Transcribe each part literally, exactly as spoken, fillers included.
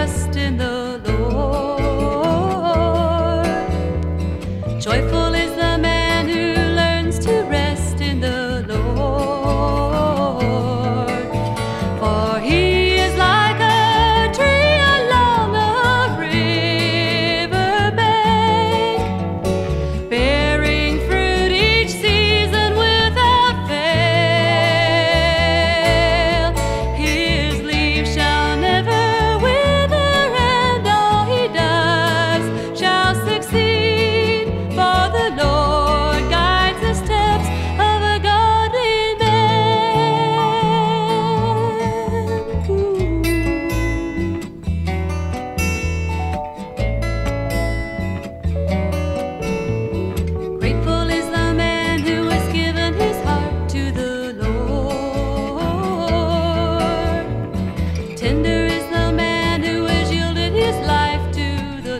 trust in the Lord. Joyful is the man who learns to rest in the Lord. For he is like a tree along a river bank, bearing fruit each season without fail. His leaves shall never wither, and all he does shall succeed. For the Lord guides the steps of a godly man. Ooh. Grateful is the man who has given his heart to the Lord. Tender is the man who has yielded his life to the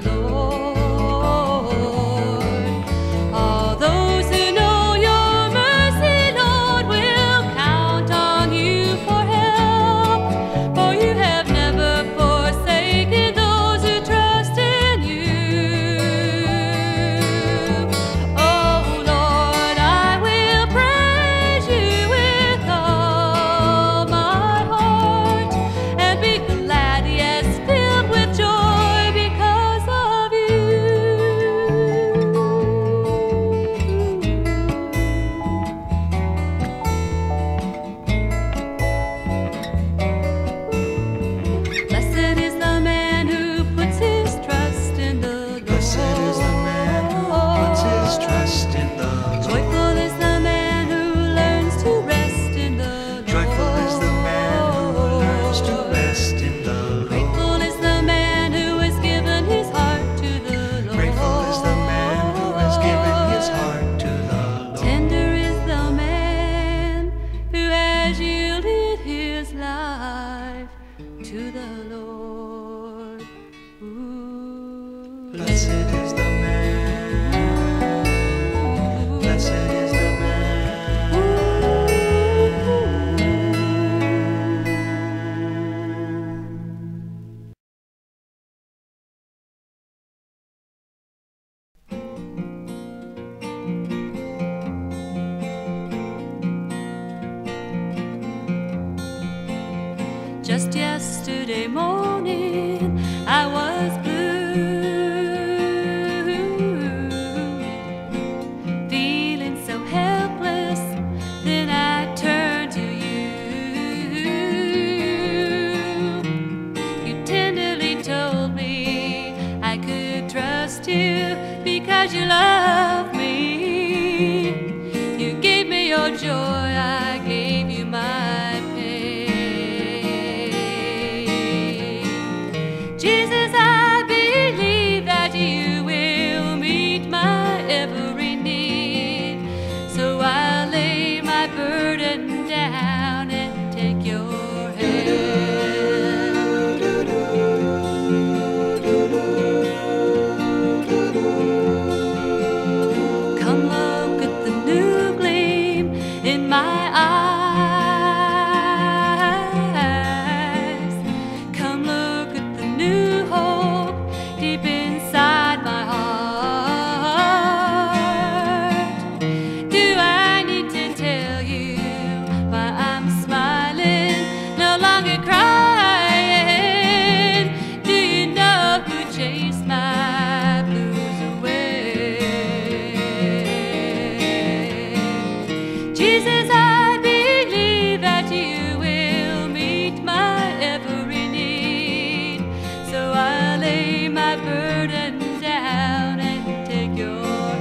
Lord. All those who know your mercy, Lord, will count on you for help. For you have never forsaken those who trust in you. Oh Lord, I will praise you with all my heart, and be glad, yes, filled with joy because of you. Blessed is the man who puts his trust in the Lord. Blessed is the man who puts his trust in the Lord. Joyful is the man who learns to rest in the Lord. Joyful is the man who learns to rest in the Lord. Grateful is the man who has given his heart to the Lord. Grateful is the man who has given his heart to the Lord. Tender is the man who has yielded his life to the Lord. Ooh. Blessed is the man. Blessed is the Just yesterday morning I was blue, feeling so helpless. Then I turned to you. You tenderly told me I could trust you because you love me. You gave me your joy, I gave you my pain. Jesus, I believe that you will meet my every need. So I'll lay my burden down and take your hand. Come look at the new gleam in my eyes. Come look at the new hope deep inside my heart. Do I need to tell you why I'm smiling, no longer crying? Do you know who chased my blues away? Jesus, I believe that you will meet my every need. So I lay my burden down and take your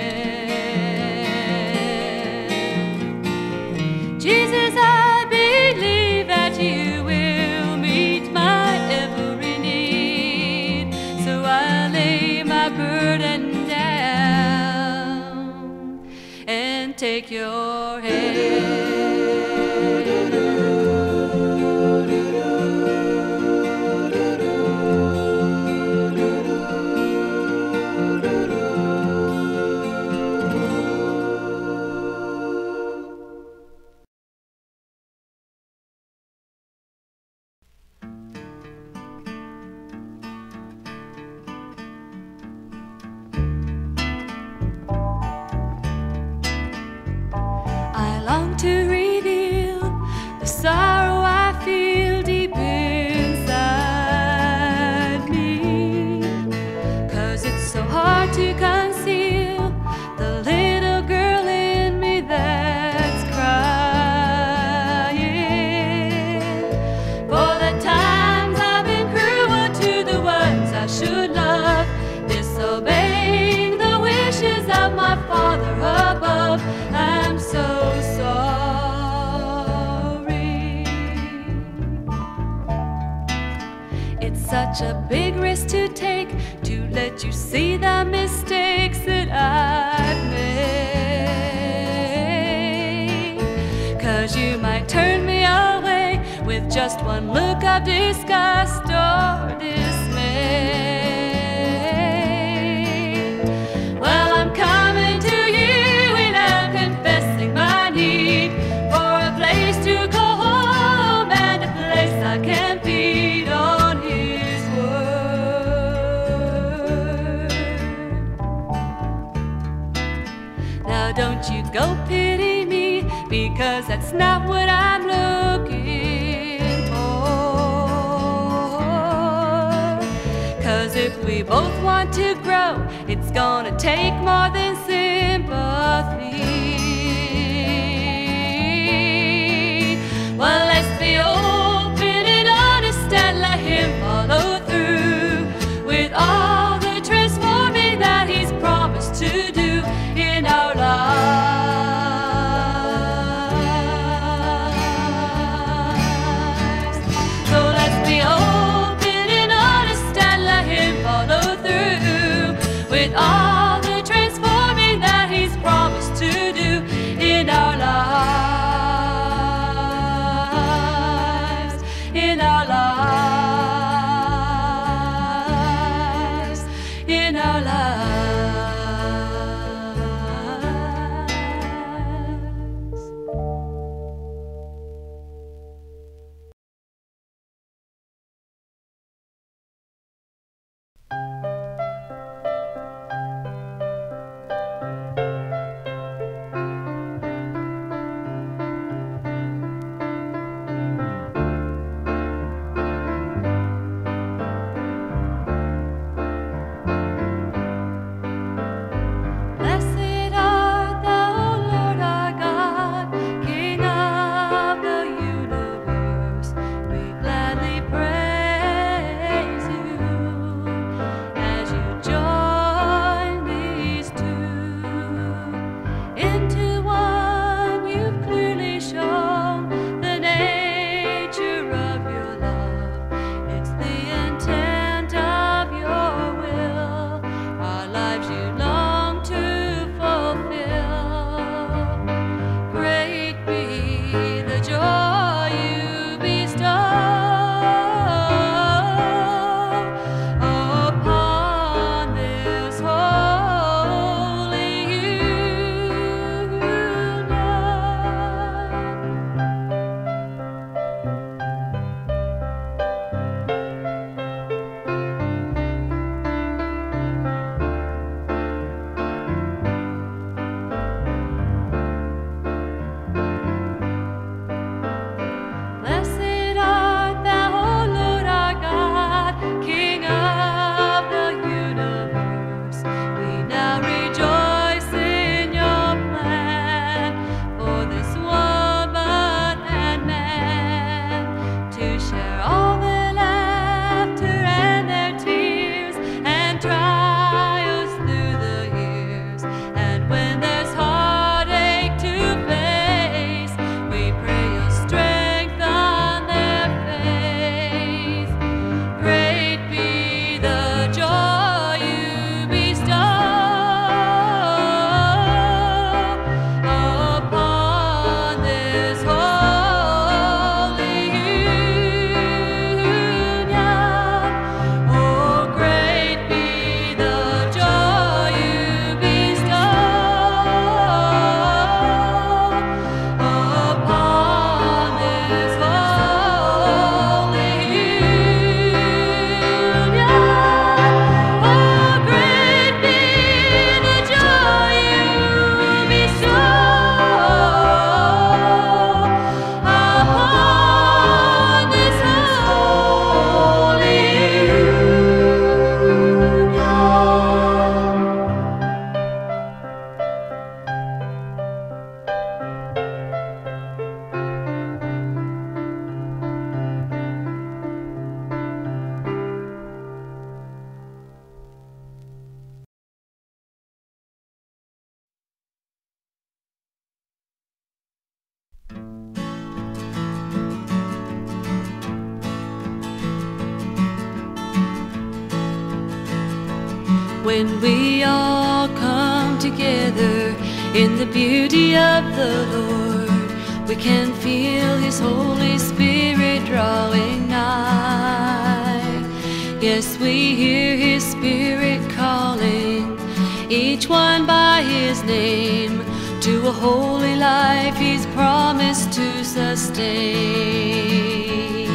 hand. Jesus, I believe that you will meet my every need. So I lay my burden down and take your hand. come to reveal the sorrow I feel deep inside me. 'Cause it's so hard to conceal the little girl in me that's crying for the times I've been cruel to the ones I should love, disobeying the wishes of my Father above. I'm so sorry. It's such a big risk to take to let you see the mistakes that I've made. 'Cause you might turn me away with just one look of disgust or dismay. Well, I'm coming to you and I'm confessing my need for a place to call home and a place I can feed on His word. Now don't you go pity me, because that's not what I'm looking for. 'Cause if we both want to grow, it's gonna take more than sympathy. Well, let's be open and honest and let Him follow through with all the transforming that He's promised to do in our lives. So let's be open and honest and let Him follow through with all the transforming that He's promised to when we all come together in the beauty of the Lord, we can feel His Holy Spirit drawing nigh. Yes, we hear His Spirit calling each one by his name to a holy life He's promised to sustain.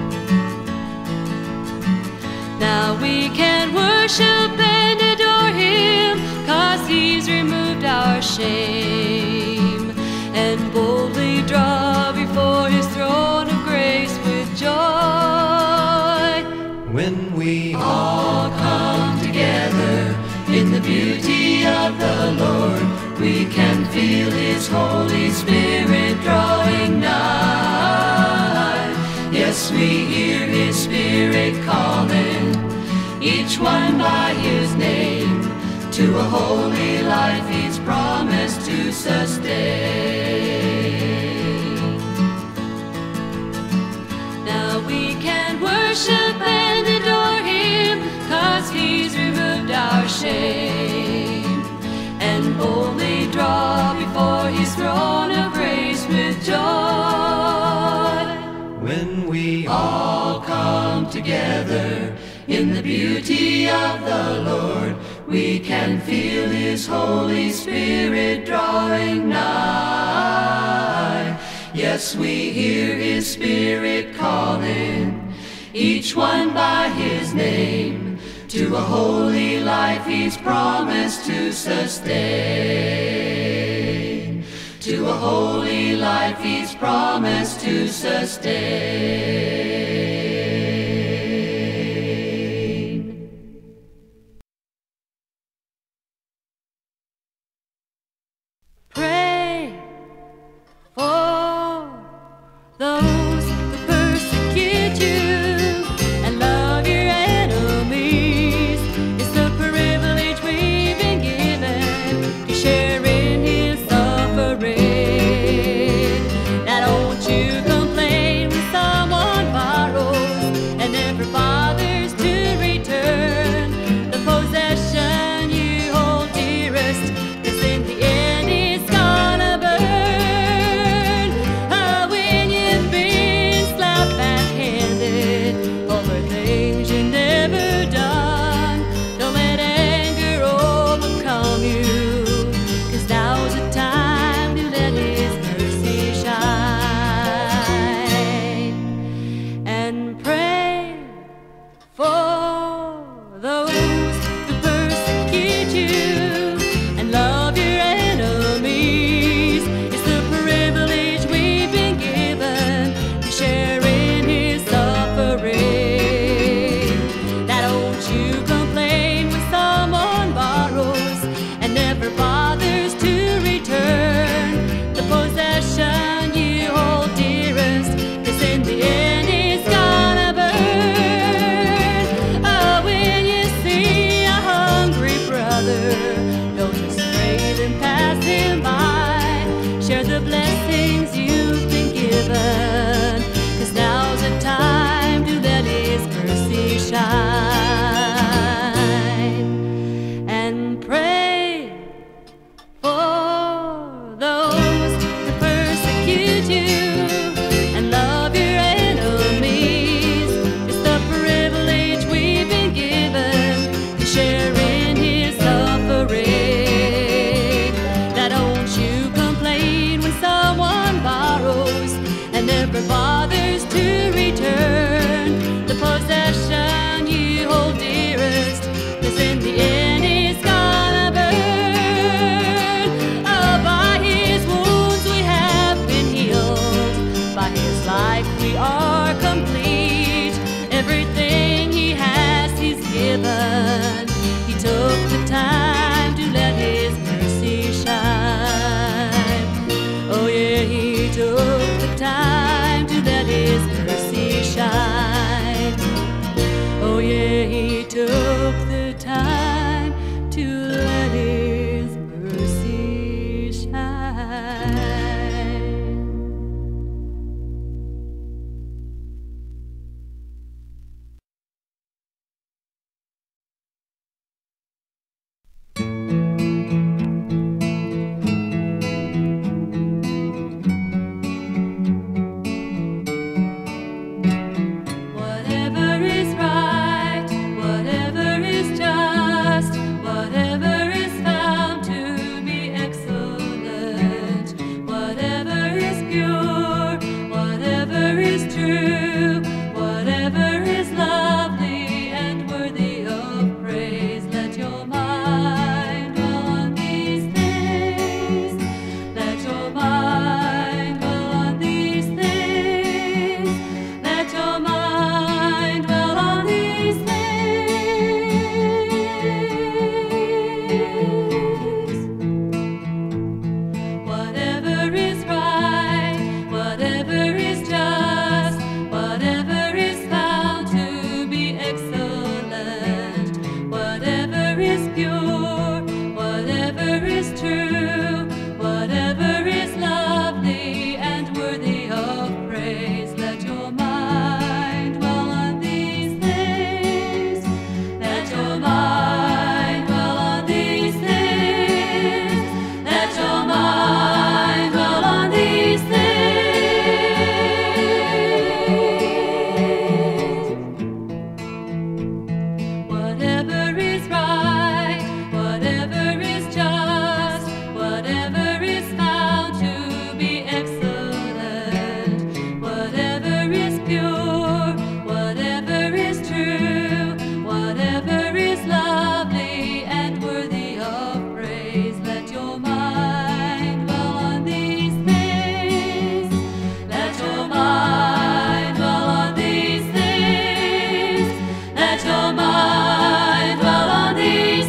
Now we can worship and adore Him, 'cause He's removed our shame, and boldly draw before His throne of grace with joy. When we all come together in the beauty of the Lord, we can feel His Holy Spirit drawing nigh. Yes, we hear His Spirit calling each one by his name to a holy life He's promised to sustain. Now we can worship and adore Him, 'cause He's removed our shame, and boldly draw before His throne of grace with joy. When we all come together in the beauty of the Lord, we can feel His Holy Spirit drawing nigh. Yes, we hear His Spirit calling each one by his name to a holy life He's promised to sustain. To a holy life He's promised to sustain. Pray for those who persecute you, and love your enemies. It's the privilege we've been given to share in His suffering. Now don't you complain when someone borrows whatever is right, whatever is just, whatever is found to be excellent, whatever is pure, whatever is true, whatever is lovely and worthy of praise. Let your mind dwell on these things. Let your mind dwell on these things. Let your mind dwell on these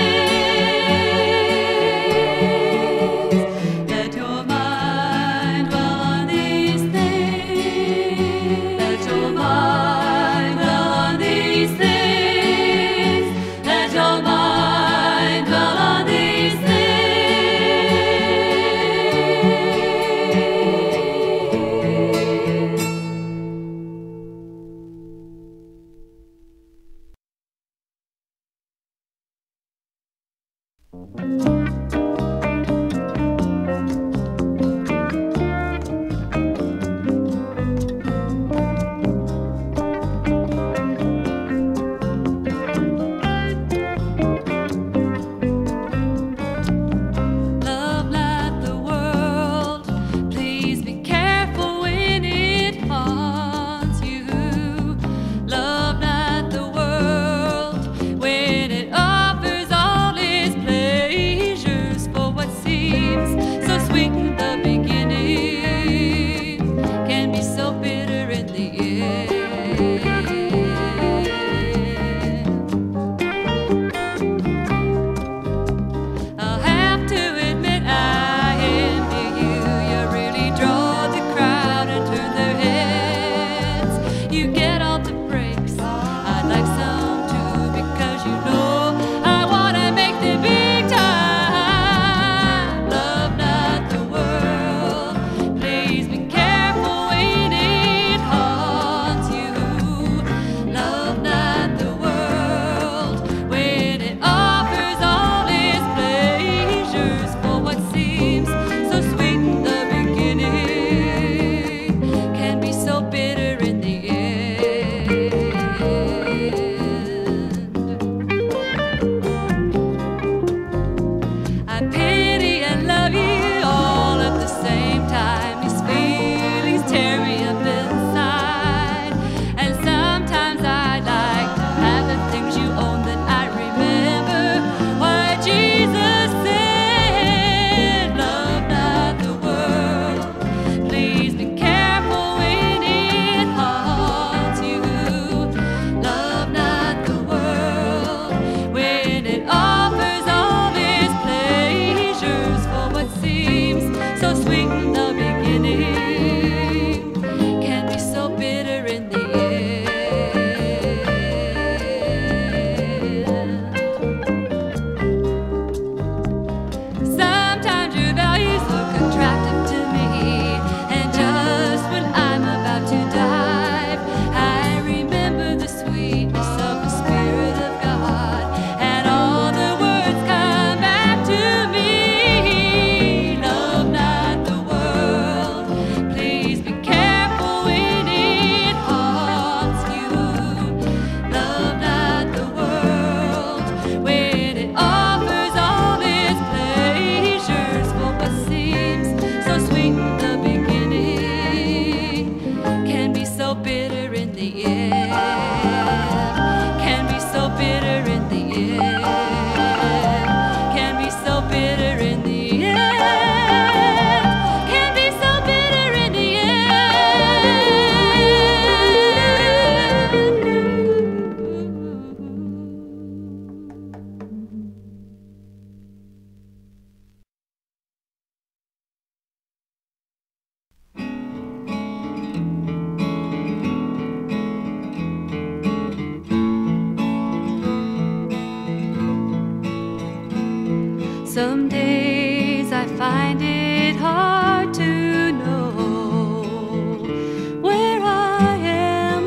things. Let your mind dwell on these things. Let your mind dwell on these things. Let your mind dwell on these things. Love not the world. Please be careful when it haunts you. Love not the world when it offers all its pleasures. For what seems so sweet in the beginning can be so bitter in the end. I'll have to admit I envy you. You really draw the crowd and turn their heads. You get off the brakes. I'd like some too, because you know I wanna make the big time. Love not the world. Please be careful when it haunts you. Love not the world when it offers all its pleasures. For what seems so sweet in the beginning can be so bitter in the end. I pity and love you all at the same time. These feelings tear me up inside. And sometimes I'd like to have the things you own that I remember what Jesus said. Love not the world. Please be careful when it haunts you. Love not the world when it offers all its pleasures. For what seems so sweet in the beginning can be so bitter in the end. Sometimes your values look attractive to me, and just when I'm about to dive, I remember the sweetness of the Spirit of God, and all the words come back to me. Love not the world. Please be careful when it haunts you. Love not the world when it offers all its pleasures. For what seems so sweet in the beginning can be so bitter in the end. Can be so bitter in the end. Can be so bitter in the end. Can be so bitter in the Some days I find it hard to know where I am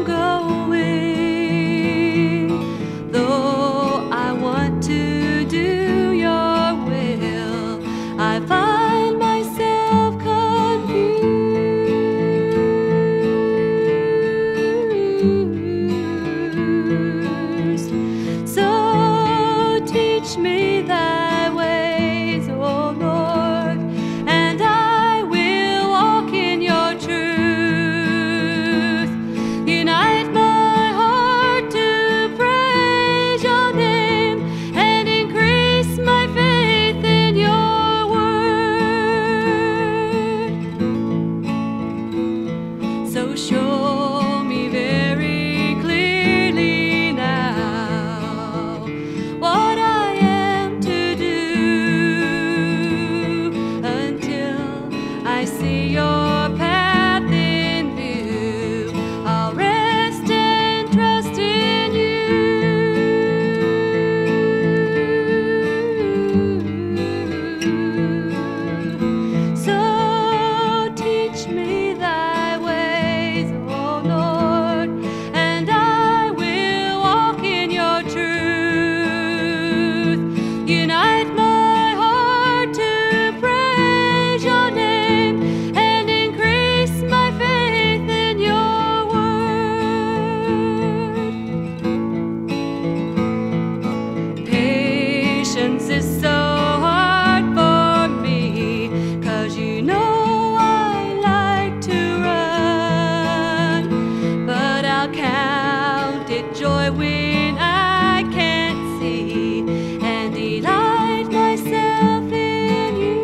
going, though I want to do your will. I find myself confused. So this so hard for me? 'Cause you know I like to run, but I'll count it joy when I can't see and delight myself in you.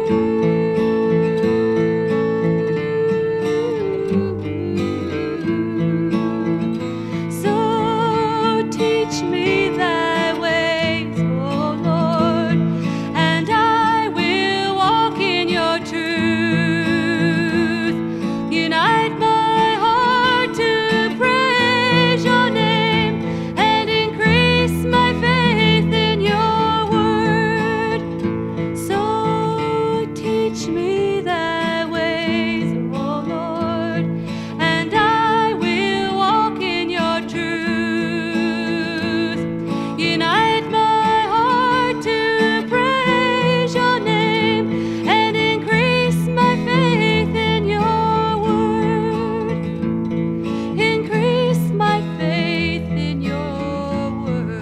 So teach me thy ways, O Lord, and I will walk in your truth. Unite my heart to praise your name and increase my faith in your word. So teach me thy ways, O Lord, and I will walk in your truth. Unite my heart to praise your name and increase my faith in your word. Increase my faith in your word.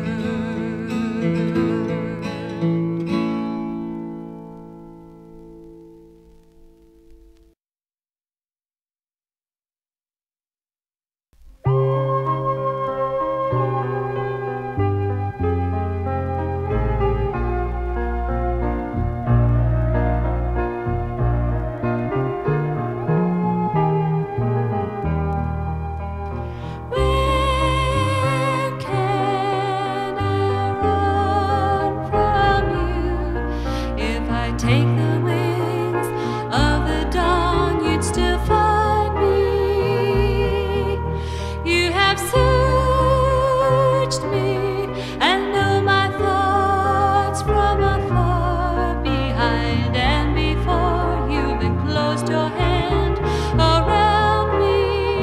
Where can I run from you? If I take the wings of the dawn, you'd still find me. You have searched me and know my thoughts from afar. Behind and before, you've enclosed your hand around me.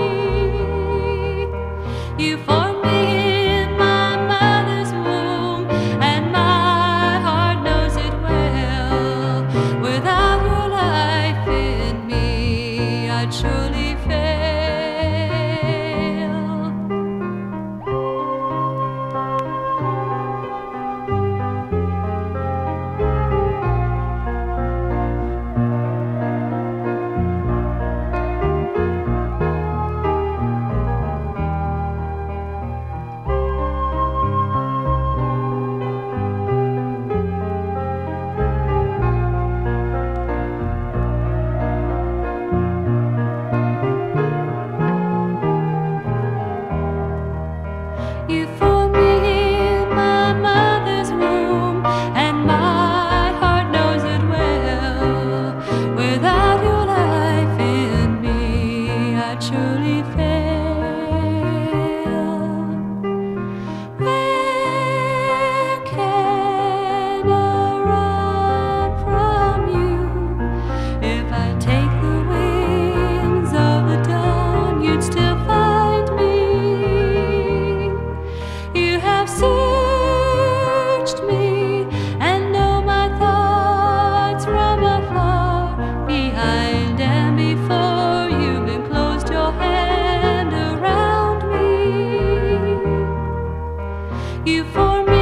You formed me in my mother's womb, and my heart knows it well. Without your life in me, I'd surely fail. You formed me in my mother's womb, and my heart knows it well. Without your life in me, I'd surely fail. Where can I run from you? If I take the wings of the dawn, you'd still find me. You have searched me and know my thoughts from afar. Behind and before, you've enclosed your hand around me. You formed me